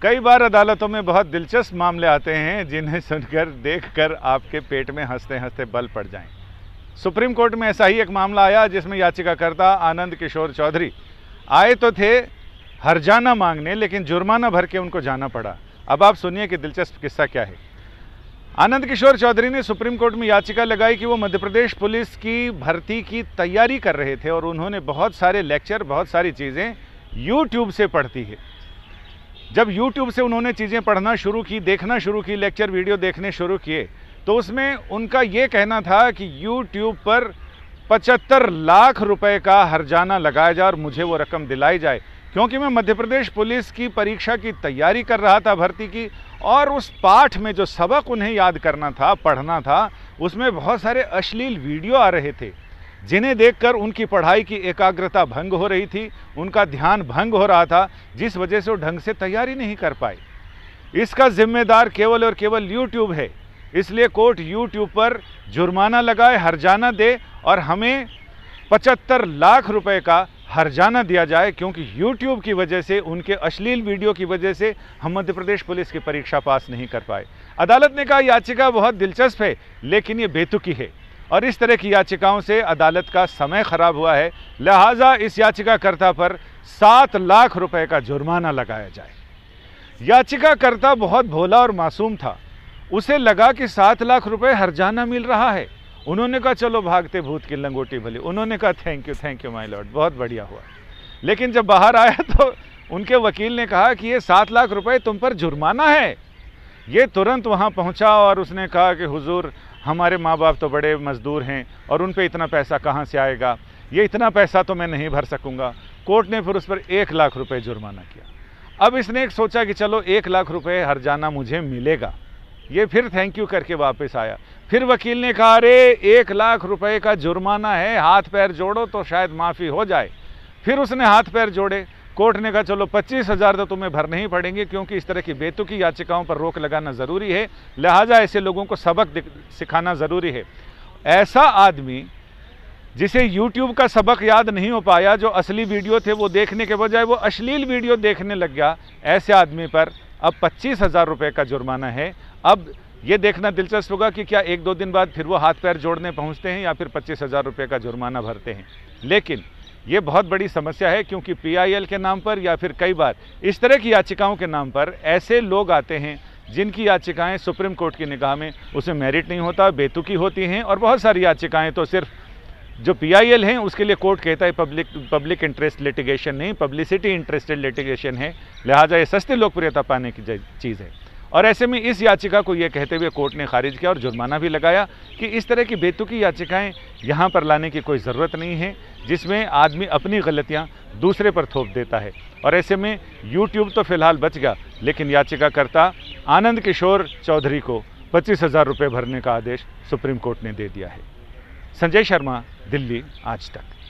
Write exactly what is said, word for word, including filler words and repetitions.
कई बार अदालतों में बहुत दिलचस्प मामले आते हैं जिन्हें सुनकर देखकर आपके पेट में हंसते हंसते बल पड़ जाएं। सुप्रीम कोर्ट में ऐसा ही एक मामला आया जिसमें याचिकाकर्ता आनंद किशोर चौधरी आए तो थे हर्जाना मांगने, लेकिन जुर्माना भर के उनको जाना पड़ा। अब आप सुनिए कि दिलचस्प किस्सा क्या है। आनंद किशोर चौधरी ने सुप्रीम कोर्ट में याचिका लगाई कि वो मध्य प्रदेश पुलिस की भर्ती की तैयारी कर रहे थे और उन्होंने बहुत सारे लेक्चर, बहुत सारी चीज़ें यूट्यूब से पढ़ती है। जब यूट्यूब से उन्होंने चीज़ें पढ़ना शुरू की, देखना शुरू की, लेक्चर वीडियो देखने शुरू किए, तो उसमें उनका ये कहना था कि यूट्यूब पर पचहत्तर लाख रुपए का हर्जाना लगाया जाए और मुझे वो रकम दिलाई जाए, क्योंकि मैं मध्य प्रदेश पुलिस की परीक्षा की तैयारी कर रहा था, भर्ती की, और उस पाठ में जो सबक उन्हें याद करना था, पढ़ना था, उसमें बहुत सारे अश्लील वीडियो आ रहे थे जिन्हें देखकर उनकी पढ़ाई की एकाग्रता भंग हो रही थी, उनका ध्यान भंग हो रहा था, जिस वजह से वो ढंग से तैयारी नहीं कर पाए। इसका जिम्मेदार केवल और केवल यूट्यूब है, इसलिए कोर्ट यूट्यूब पर जुर्माना लगाए, हर्जाना दे और हमें पचहत्तर लाख रुपए का हर्जाना दिया जाए, क्योंकि यूट्यूब की वजह से, उनके अश्लील वीडियो की वजह से हम मध्य प्रदेश पुलिस की परीक्षा पास नहीं कर पाए। अदालत ने कहा याचिका बहुत दिलचस्प है, लेकिन ये बेतुकी है और इस तरह की याचिकाओं से अदालत का समय खराब हुआ है, लिहाजा इस याचिकाकर्ता पर सात लाख रुपए का जुर्माना लगाया जाए। याचिकाकर्ता बहुत भोला और मासूम था, उसे लगा कि सात लाख रुपए हर्जाना मिल रहा है। उन्होंने कहा चलो भागते भूत की लंगोटी भली, उन्होंने कहा thank you thank you my lord, बहुत बढ़िया हुआ। लेकिन जब बाहर आया तो उनके वकील ने कहा कि ये सात लाख रुपए तुम पर जुर्माना है। ये तुरंत वहाँ पहुँचा और उसने कहा कि हुजूर, हमारे माँ बाप तो बड़े मजदूर हैं और उन पे इतना पैसा कहाँ से आएगा, ये इतना पैसा तो मैं नहीं भर सकूँगा। कोर्ट ने फिर उस पर एक लाख रुपए जुर्माना किया। अब इसने एक सोचा कि चलो एक लाख रुपए हर्जाना मुझे मिलेगा, ये फिर थैंक यू करके वापस आया। फिर वकील ने कहा अरे एक लाख रुपए का जुर्माना है, हाथ पैर जोड़ो तो शायद माफ़ी हो जाए। फिर उसने हाथ पैर जोड़े, कोर्ट ने कहा चलो पच्चीस हज़ार तो तुम्हें भरने ही पड़ेंगे, क्योंकि इस तरह की बेतुकी याचिकाओं पर रोक लगाना ज़रूरी है, लिहाजा ऐसे लोगों को सबक सिखाना ज़रूरी है। ऐसा आदमी जिसे यूट्यूब का सबक याद नहीं हो पाया, जो असली वीडियो थे वो देखने के बजाय वो अश्लील वीडियो देखने लग गया, ऐसे आदमी पर अब पच्चीस हज़ार रुपये का जुर्माना है। अब ये देखना दिलचस्प होगा कि क्या एक दो दिन बाद फिर वो हाथ पैर जोड़ने पहुँचते हैं या फिर पच्चीस हज़ार रुपये का जुर्माना भरते हैं। लेकिन ये बहुत बड़ी समस्या है, क्योंकि पी आई एल के नाम पर या फिर कई बार इस तरह की याचिकाओं के नाम पर ऐसे लोग आते हैं जिनकी याचिकाएं सुप्रीम कोर्ट की निगाह में उसे मेरिट नहीं होता, बेतुकी होती हैं। और बहुत सारी याचिकाएं तो सिर्फ जो पी आई एल हैं उसके लिए कोर्ट कहता है पब्लिक पब्लिक इंटरेस्ट लिटिगेशन नहीं, पब्लिसिटी इंटरेस्टेड लिटिगेशन है, लिहाजा ये सस्ती लोकप्रियता पाने की चीज़ है। और ऐसे में इस याचिका को ये कहते हुए कोर्ट ने खारिज किया और जुर्माना भी लगाया कि इस तरह की बेतुकी याचिकाएं यहाँ पर लाने की कोई ज़रूरत नहीं है, जिसमें आदमी अपनी गलतियाँ दूसरे पर थोप देता है। और ऐसे में यूट्यूब तो फिलहाल बच गया, लेकिन याचिकाकर्ता आनंद किशोर चौधरी को पच्चीस हज़ार रुपये भरने का आदेश सुप्रीम कोर्ट ने दे दिया है। संजय शर्मा, दिल्ली, आज तक।